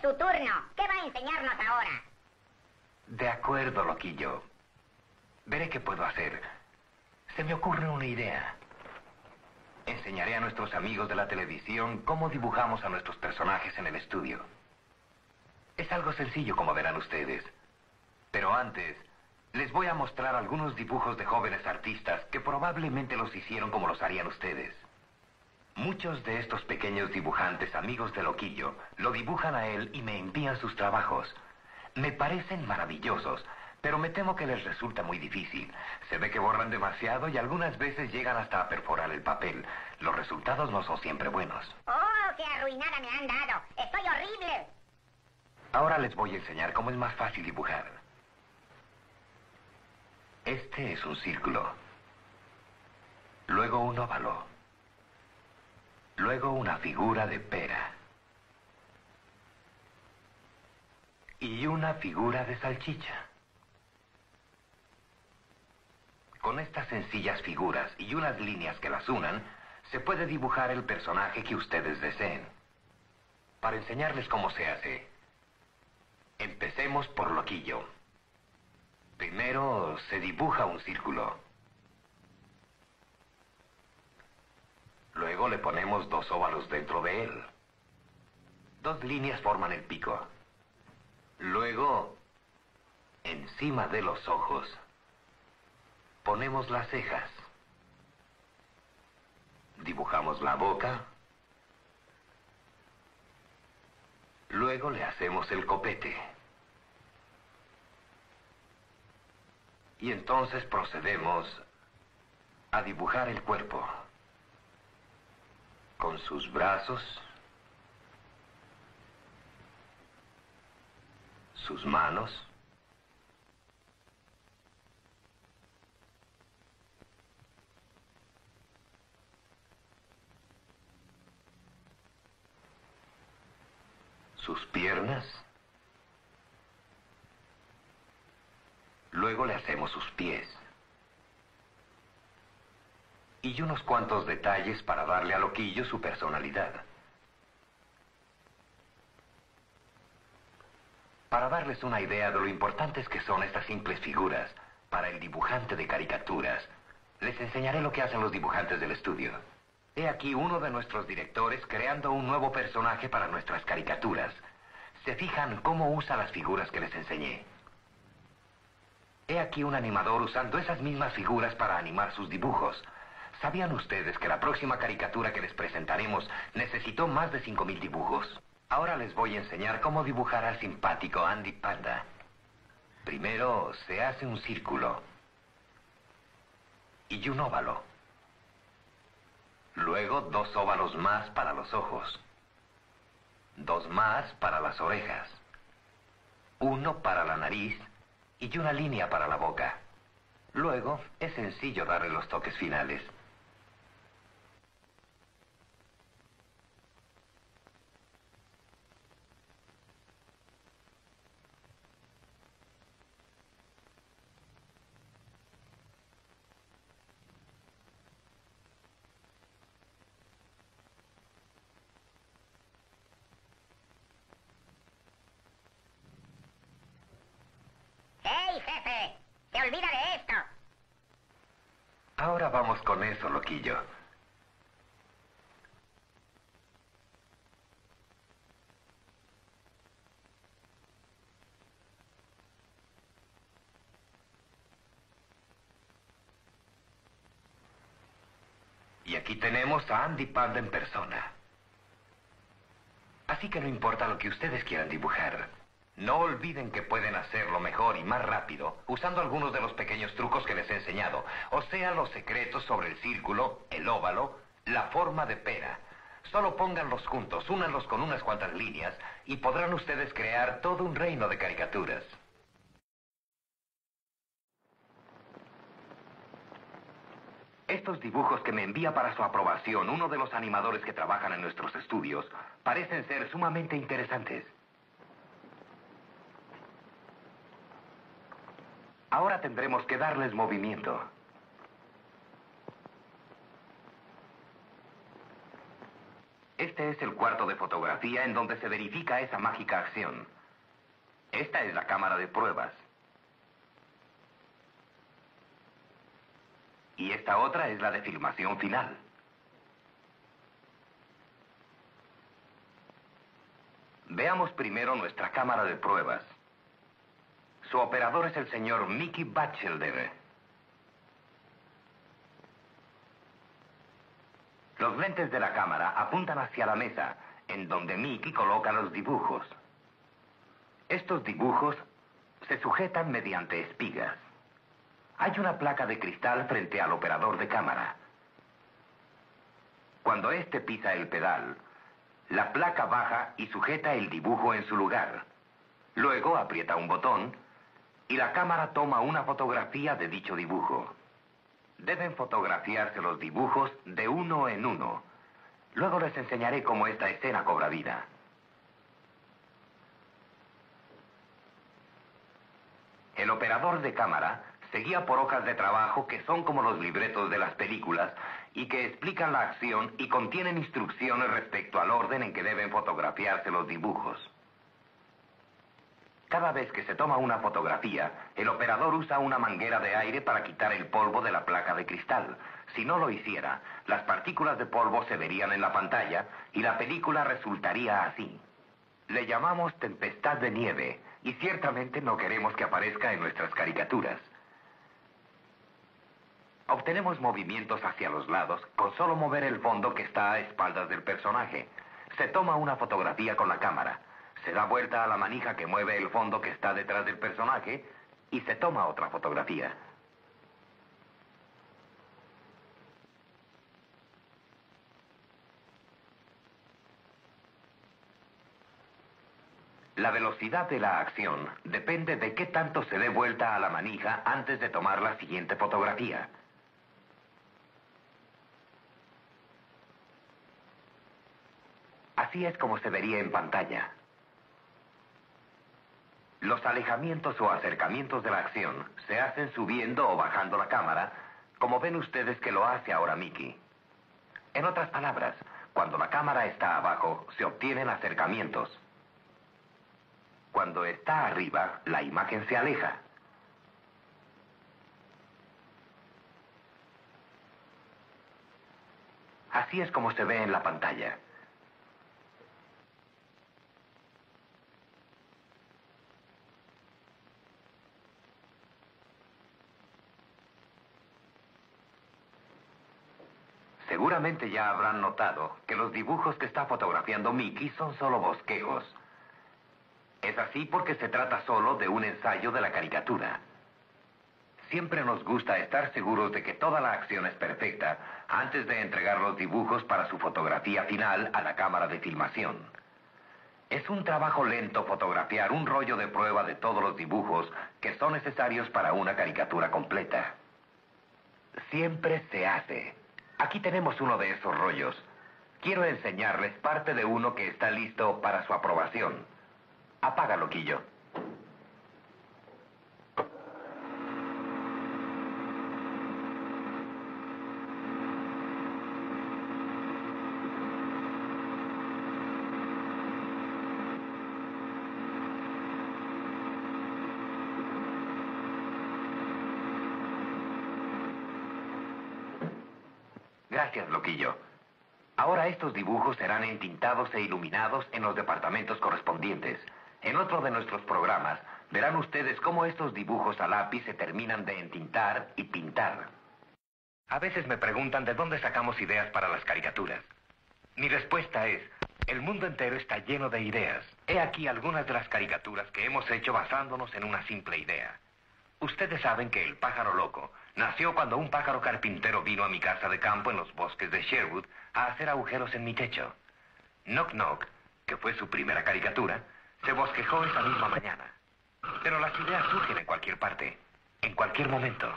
su turno. ¿Qué va a enseñarnos ahora? De acuerdo, loquillo. Veré qué puedo hacer. Se me ocurre una idea. Enseñaré a nuestros amigos de la televisión cómo dibujamos a nuestros personajes en el estudio. Es algo sencillo, como verán ustedes. Pero antes, les voy a mostrar algunos dibujos de jóvenes artistas que probablemente los hicieron como los harían ustedes. Muchos de estos pequeños dibujantes, amigos de Loquillo, lo dibujan a él y me envían sus trabajos. Me parecen maravillosos, pero me temo que les resulta muy difícil. Se ve que borran demasiado y algunas veces llegan hasta a perforar el papel. Los resultados no son siempre buenos. ¡Oh, qué arruinada me han dado! ¡Estoy horrible! Ahora les voy a enseñar cómo es más fácil dibujar. Este es un círculo. Luego un óvalo. Luego una figura de pera. Y una figura de salchicha. Con estas sencillas figuras y unas líneas que las unan, se puede dibujar el personaje que ustedes deseen. Para enseñarles cómo se hace, empecemos por Loquillo. Primero se dibuja un círculo. Luego le ponemos dos óvalos dentro de él. Dos líneas forman el pico. Luego, encima de los ojos, ponemos las cejas. Dibujamos la boca. Luego le hacemos el copete. Y entonces procedemos a dibujar el cuerpo. Con sus brazos, sus manos, sus piernas. Luego le hacemos sus pies. Y unos cuantos detalles para darle a Loquillo su personalidad. Para darles una idea de lo importantes que son estas simples figuras para el dibujante de caricaturas, les enseñaré lo que hacen los dibujantes del estudio. He aquí uno de nuestros directores creando un nuevo personaje para nuestras caricaturas. ¿Se fijan cómo usa las figuras que les enseñé? He aquí un animador usando esas mismas figuras para animar sus dibujos. ¿Sabían ustedes que la próxima caricatura que les presentaremos necesitó más de 5,000 dibujos? Ahora les voy a enseñar cómo dibujar al simpático Andy Panda. Primero se hace un círculo y un óvalo. Luego dos óvalos más para los ojos. Dos más para las orejas. Uno para la nariz y una línea para la boca. Luego es sencillo darle los toques finales. ¡Hey, jefe! ¡Se olvida de esto! Ahora vamos con eso, Loquillo. Y aquí tenemos a Andy Panda en persona. Así que no importa lo que ustedes quieran dibujar. No olviden que pueden hacerlo mejor y más rápido usando algunos de los pequeños trucos que les he enseñado. O sea, los secretos sobre el círculo, el óvalo, la forma de pera. Solo pónganlos juntos, únanlos con unas cuantas líneas y podrán ustedes crear todo un reino de caricaturas. Estos dibujos que me envía para su aprobación uno de los animadores que trabajan en nuestros estudios parecen ser sumamente interesantes. Ahora tendremos que darles movimiento. Este es el cuarto de fotografía en donde se verifica esa mágica acción. Esta es la cámara de pruebas. Y esta otra es la de filmación final. Veamos primero nuestra cámara de pruebas. Su operador es el señor Mickey Batchelder. Los lentes de la cámara apuntan hacia la mesa, en donde Mickey coloca los dibujos. Estos dibujos se sujetan mediante espigas. Hay una placa de cristal frente al operador de cámara. Cuando éste pisa el pedal, la placa baja y sujeta el dibujo en su lugar. Luego aprieta un botón y la cámara toma una fotografía de dicho dibujo. Deben fotografiarse los dibujos de uno en uno. Luego les enseñaré cómo esta escena cobra vida. El operador de cámara se guía por hojas de trabajo que son como los libretos de las películas y que explican la acción y contienen instrucciones respecto al orden en que deben fotografiarse los dibujos. Cada vez que se toma una fotografía, el operador usa una manguera de aire para quitar el polvo de la placa de cristal. Si no lo hiciera, las partículas de polvo se verían en la pantalla y la película resultaría así. Le llamamos tempestad de nieve y ciertamente no queremos que aparezca en nuestras caricaturas. Obtenemos movimientos hacia los lados con solo mover el fondo que está a espaldas del personaje. Se toma una fotografía con la cámara. Se da vuelta a la manija que mueve el fondo que está detrás del personaje y se toma otra fotografía. La velocidad de la acción depende de qué tanto se dé vuelta a la manija antes de tomar la siguiente fotografía. Así es como se vería en pantalla. Los alejamientos o acercamientos de la acción se hacen subiendo o bajando la cámara, como ven ustedes que lo hace ahora Mickey. En otras palabras, cuando la cámara está abajo, se obtienen acercamientos. Cuando está arriba, la imagen se aleja. Así es como se ve en la pantalla. Seguramente ya habrán notado que los dibujos que está fotografiando Mickey son solo bosquejos. Es así porque se trata solo de un ensayo de la caricatura. Siempre nos gusta estar seguros de que toda la acción es perfecta antes de entregar los dibujos para su fotografía final a la cámara de filmación. Es un trabajo lento fotografiar un rollo de prueba de todos los dibujos que son necesarios para una caricatura completa. Siempre se hace. Aquí tenemos uno de esos rollos. Quiero enseñarles parte de uno que está listo para su aprobación. Apágalo, Quillo. Gracias, Loquillo. Ahora estos dibujos serán entintados e iluminados en los departamentos correspondientes. En otro de nuestros programas verán ustedes cómo estos dibujos a lápiz se terminan de entintar y pintar. A veces me preguntan de dónde sacamos ideas para las caricaturas. Mi respuesta es, el mundo entero está lleno de ideas. He aquí algunas de las caricaturas que hemos hecho basándonos en una simple idea. Ustedes saben que el pájaro loco nació cuando un pájaro carpintero vino a mi casa de campo en los bosques de Sherwood a hacer agujeros en mi techo. Knock Knock, que fue su primera caricatura, se bosquejó esa misma mañana. Pero las ideas surgen en cualquier parte, en cualquier momento.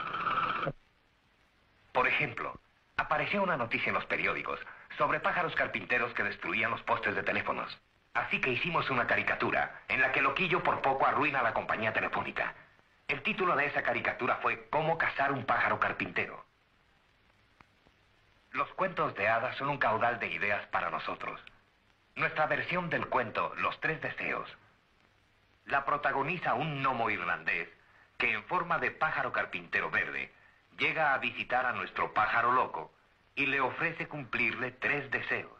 Por ejemplo, apareció una noticia en los periódicos sobre pájaros carpinteros que destruían los postes de teléfonos. Así que hicimos una caricatura en la que Loquillo por poco arruina a la compañía telefónica. El título de esa caricatura fue ¿Cómo cazar un pájaro carpintero? Los cuentos de hadas son un caudal de ideas para nosotros. nuestra versión del cuento Los Tres Deseos. La protagoniza un gnomo irlandés que en forma de pájaro carpintero verde llega a visitar a nuestro pájaro loco y le ofrece cumplirle 3 deseos.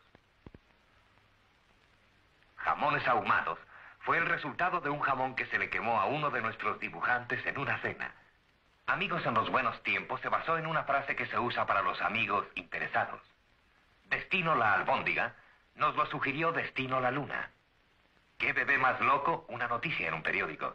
Jamones ahumados fue el resultado de un jamón que se le quemó a uno de nuestros dibujantes en una cena. Amigos en los buenos tiempos se basó en una frase que se usa para los amigos interesados. Destino la albóndiga nos lo sugirió Destino la luna. ¿Qué bebé más loco? Una noticia en un periódico.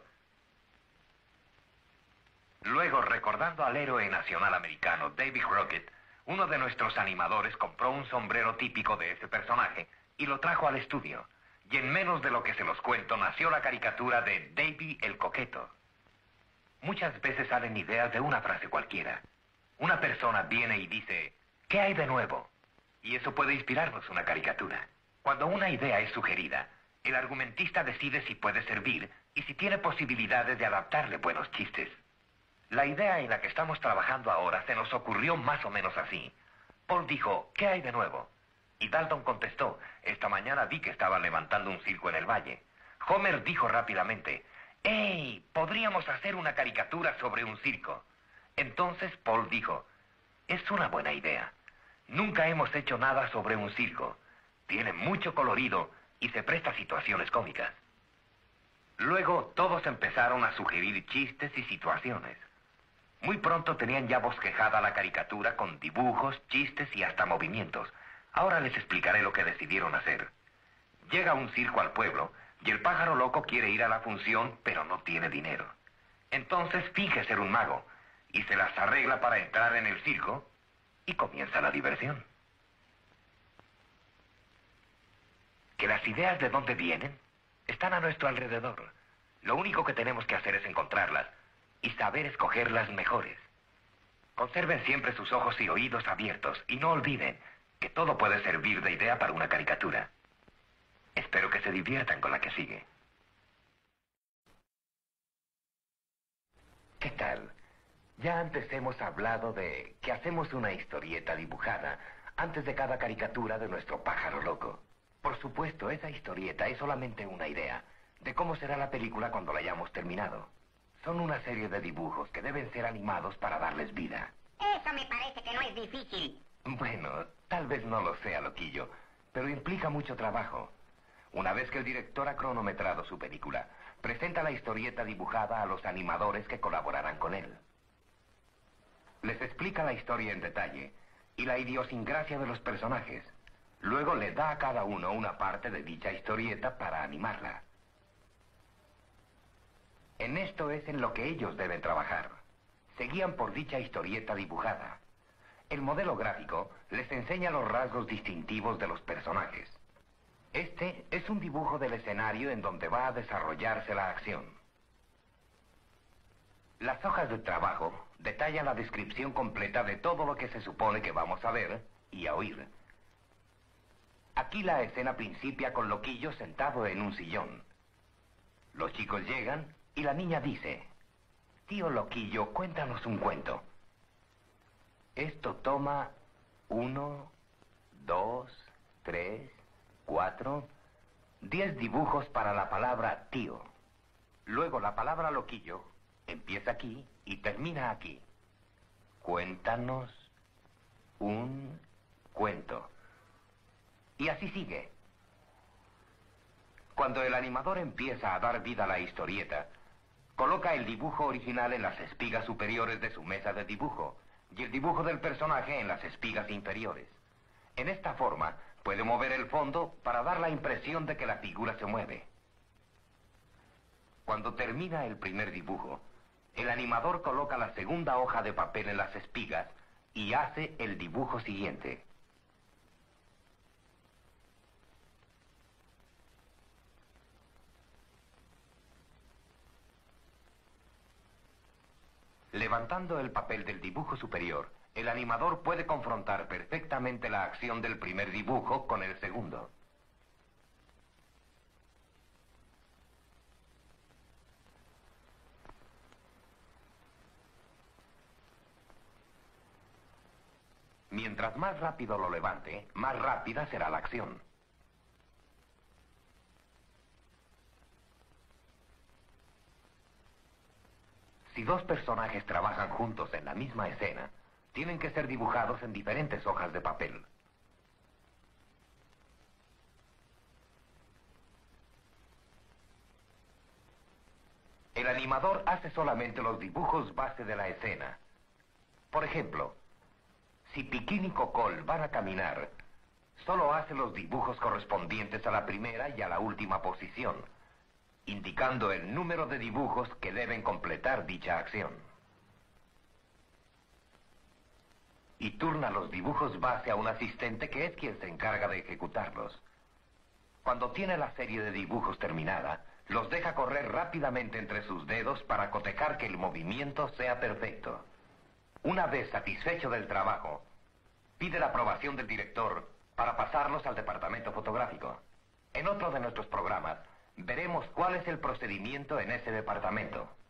Luego, recordando al héroe nacional americano Davy Crockett, uno de nuestros animadores compró un sombrero típico de ese personaje y lo trajo al estudio. Y en menos de lo que se los cuento, nació la caricatura de Davy el Coqueto. Muchas veces salen ideas de una frase cualquiera. Una persona viene y dice, ¿qué hay de nuevo? Y eso puede inspirarnos una caricatura. Cuando una idea es sugerida, el argumentista decide si puede servir y si tiene posibilidades de adaptarle buenos chistes. La idea en la que estamos trabajando ahora se nos ocurrió más o menos así. Paul dijo, ¿qué hay de nuevo? Y Dalton contestó, esta mañana vi que estaban levantando un circo en el valle. Homer dijo rápidamente, ¡hey! Podríamos hacer una caricatura sobre un circo. Entonces Paul dijo, es una buena idea. Nunca hemos hecho nada sobre un circo. Tiene mucho colorido y se presta a situaciones cómicas. Luego todos empezaron a sugerir chistes y situaciones. Muy pronto tenían ya bosquejada la caricatura con dibujos, chistes y hasta movimientos. Ahora les explicaré lo que decidieron hacer. Llega un circo al pueblo y el pájaro loco quiere ir a la función, pero no tiene dinero. Entonces finge ser un mago y se las arregla para entrar en el circo y comienza la diversión. ¿Que las ideas de dónde vienen? Están a nuestro alrededor. Lo único que tenemos que hacer es encontrarlas y saber escoger las mejores. Conserven siempre sus ojos y oídos abiertos y no olviden que todo puede servir de idea para una caricatura. Espero que se diviertan con la que sigue. ¿Qué tal? Ya antes hemos hablado de que hacemos una historieta dibujada antes de cada caricatura de nuestro pájaro loco. Por supuesto, esa historieta es solamente una idea de cómo será la película cuando la hayamos terminado. Son una serie de dibujos que deben ser animados para darles vida. Eso me parece que no es difícil. Bueno, tal vez no lo sea, loquillo, pero implica mucho trabajo. Una vez que el director ha cronometrado su película, presenta la historieta dibujada a los animadores que colaborarán con él. Les explica la historia en detalle y la idiosincrasia de los personajes. Luego le da a cada uno una parte de dicha historieta para animarla. En esto es en lo que ellos deben trabajar. Se guían por dicha historieta dibujada. El modelo gráfico les enseña los rasgos distintivos de los personajes. Este es un dibujo del escenario en donde va a desarrollarse la acción. Las hojas de trabajo detallan la descripción completa de todo lo que se supone que vamos a ver y a oír. Aquí la escena principia con Loquillo sentado en un sillón. Los chicos llegan y la niña dice, tío Loquillo, cuéntanos un cuento. Esto toma 1, 2, 3, 4, 10 dibujos para la palabra tío. Luego la palabra loquillo empieza aquí y termina aquí. Cuéntanos un cuento. Y así sigue. Cuando el animador empieza a dar vida a la historieta, coloca el dibujo original en las espigas superiores de su mesa de dibujo y el dibujo del personaje en las espigas inferiores. En esta forma, puede mover el fondo para dar la impresión de que la figura se mueve. Cuando termina el primer dibujo, el animador coloca la segunda hoja de papel en las espigas y hace el dibujo siguiente. Levantando el papel del dibujo superior, el animador puede confrontar perfectamente la acción del primer dibujo con el segundo. Mientras más rápido lo levante, más rápida será la acción. Si dos personajes trabajan juntos en la misma escena, tienen que ser dibujados en diferentes hojas de papel. El animador hace solamente los dibujos base de la escena. Por ejemplo, si Piquín y Cocol van a caminar, solo hace los dibujos correspondientes a la primera y a la última posición, indicando el número de dibujos que deben completar dicha acción. Y turna los dibujos base a un asistente que es quien se encarga de ejecutarlos. Cuando tiene la serie de dibujos terminada, los deja correr rápidamente entre sus dedos para cotejar que el movimiento sea perfecto. Una vez satisfecho del trabajo, pide la aprobación del director para pasarlos al departamento fotográfico. En otro de nuestros programas, veremos cuál es el procedimiento en ese departamento.